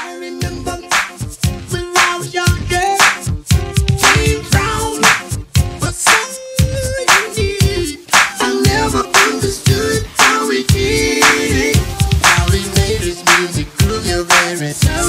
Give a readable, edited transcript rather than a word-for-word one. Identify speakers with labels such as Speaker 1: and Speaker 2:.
Speaker 1: I remember when I was younger, came round for something unique. I never understood how he did, how he made his music groove your very soul.